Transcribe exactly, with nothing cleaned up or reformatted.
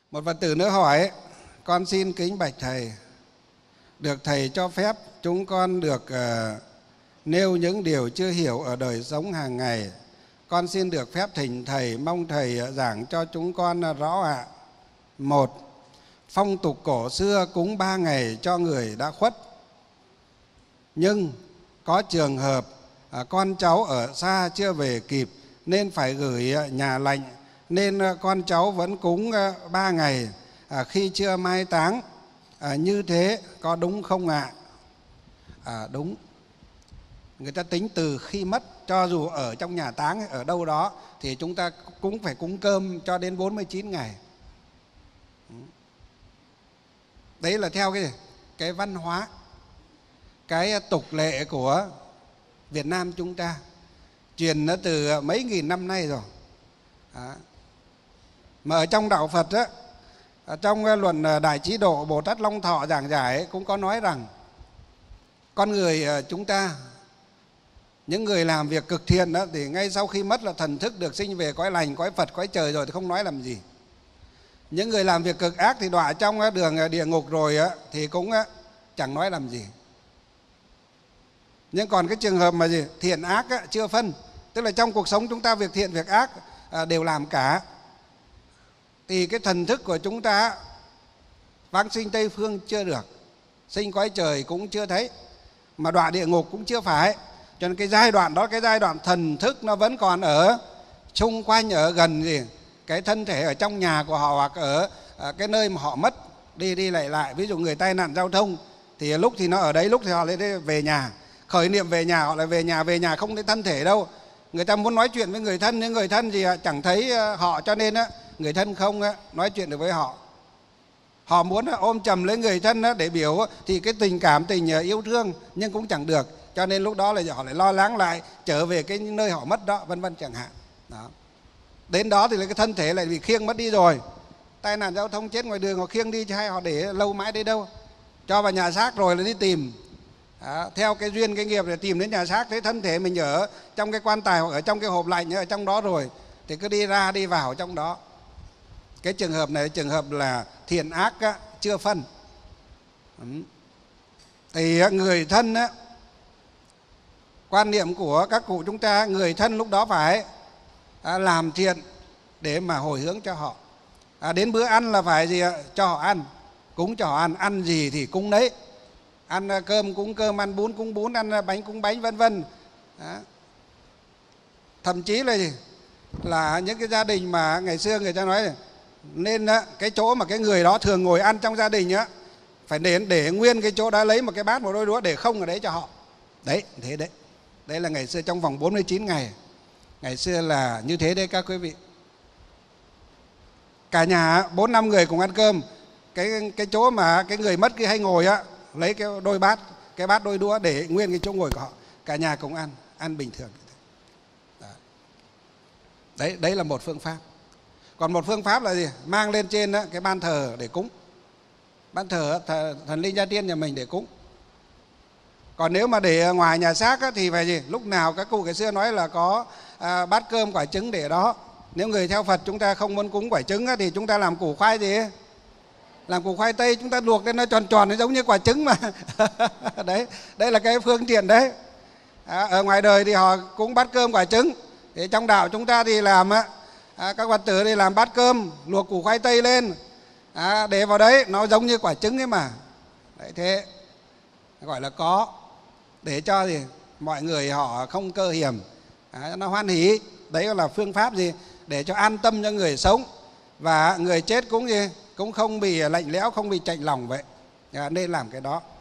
Một Phật tử nữa hỏi: con xin kính bạch thầy, được thầy cho phép chúng con được uh, nêu những điều chưa hiểu ở đời sống hàng ngày. Con xin được phép thỉnh thầy, mong thầy giảng cho chúng con rõ ạ. Một, phong tục cổ xưa cúng ba ngày cho người đã khuất. Nhưng có trường hợp à, con cháu ở xa chưa về kịp nên phải gửi nhà lạnh, nên con cháu vẫn cúng ba ngày à, khi chưa mai táng. À, như thế có đúng không ạ? À, đúng. Người ta tính từ khi mất, cho dù ở trong nhà táng ở đâu đó thì chúng ta cũng phải cúng cơm cho đến bốn mươi chín ngày. Đấy là theo cái cái văn hóa, cái tục lệ của Việt Nam chúng ta, truyền nó từ mấy nghìn năm nay rồi. Đó. Mà ở trong đạo Phật á, ở trong luận Đại Chí Độ Bồ Tát Long Thọ giảng giải cũng có nói rằng con người chúng ta, những người làm việc cực thiện đó, thì ngay sau khi mất là thần thức được sinh về cõi lành, cõi Phật, cõi trời rồi thì không nói làm gì. Những người làm việc cực ác thì đọa trong đường địa ngục rồi thì cũng chẳng nói làm gì. Nhưng còn cái trường hợp mà gì thiện ác chưa phân, tức là trong cuộc sống chúng ta việc thiện việc ác đều làm cả, thì cái thần thức của chúng ta vãng sinh Tây Phương chưa được, sinh cõi trời cũng chưa thấy, mà đọa địa ngục cũng chưa phải. Cho nên cái giai đoạn đó, cái giai đoạn thần thức nó vẫn còn ở xung quanh, ở gần gì cái thân thể, ở trong nhà của họ, hoặc ở cái nơi mà họ mất, đi đi lại lại. Ví dụ người tai nạn giao thông thì lúc thì nó ở đấy, lúc thì họ lại về nhà, khởi niệm về nhà, họ lại về nhà. Về nhà không thấy thân thể đâu. Người ta muốn nói chuyện với người thân, nhưng người thân gì chẳng thấy họ, cho nên người thân không nói chuyện được với họ. Họ muốn ôm chầm lấy người thân để biểu thì cái tình cảm, tình yêu thương, nhưng cũng chẳng được. Cho nên lúc đó là họ lại lo lắng lại trở về cái nơi họ mất đó, vân vân chẳng hạn. Đó. Đến đó thì cái thân thể lại bị khiêng mất đi rồi. Tai nạn giao thông chết ngoài đường họ khiêng đi, chứ hay họ để lâu mãi đấy đâu. Cho vào nhà xác rồi là đi tìm. Đó. Theo cái duyên cái nghiệp để tìm đến nhà xác, thấy thân thể mình ở trong cái quan tài hoặc ở trong cái hộp lạnh ở trong đó rồi thì cứ đi ra đi vào trong đó. Cái trường hợp này trường hợp là thiện ác á, chưa phân. Thì người thân á, quan niệm của các cụ chúng ta, người thân lúc đó phải à, làm thiện để mà hồi hướng cho họ. À, đến bữa ăn là phải gì ạ? Cho họ ăn, cúng cho họ ăn. Ăn gì thì cúng đấy. Ăn cơm cúng cơm, ăn bún cúng bún, ăn bánh cúng bánh, vân vân. Thậm chí là gì? Là những cái gia đình mà ngày xưa người ta nói này, nên cái chỗ mà cái người đó thường ngồi ăn trong gia đình á, phải để, để nguyên cái chỗ đó, lấy một cái bát, một đôi đũa để không ở đấy cho họ. Đấy, thế đấy. Đấy là ngày xưa trong vòng bốn mươi chín ngày. Ngày xưa là như thế đấy các quý vị. Cả nhà bốn năm người cùng ăn cơm, cái cái chỗ mà cái người mất kia hay ngồi á, lấy cái đôi bát, cái bát đôi đũa để nguyên cái chỗ ngồi của họ, cả nhà cùng ăn, ăn bình thường. Đấy, đấy là một phương pháp. Còn một phương pháp là gì? Mang lên trên đó, cái ban thờ để cúng. Ban thờ thần linh gia tiên nhà mình để cúng. Còn nếu mà để ngoài nhà xác á, thì phải gì? Lúc nào các cụ ngày xưa nói là có à, bát cơm quả trứng để đó. Nếu người theo Phật chúng ta không muốn cúng quả trứng á, thì chúng ta làm củ khoai gì? Làm củ khoai tây, chúng ta luộc lên nó tròn tròn, nó giống như quả trứng mà. Đấy, đây là cái phương tiện đấy. À, ở ngoài đời thì họ cúng bát cơm quả trứng. Thì trong đạo chúng ta thì làm á, à, các Phật tử thì làm bát cơm, luộc củ khoai tây lên, à, để vào đấy, nó giống như quả trứng ấy mà. Đấy, thế gọi là có, để cho gì mọi người họ không cơ hiểm, à, nó hoan hỷ. Đấy là phương pháp gì để cho an tâm cho người sống, và người chết cũng gì cũng không bị lạnh lẽo, không bị chạnh lòng vậy. À, nên làm cái đó.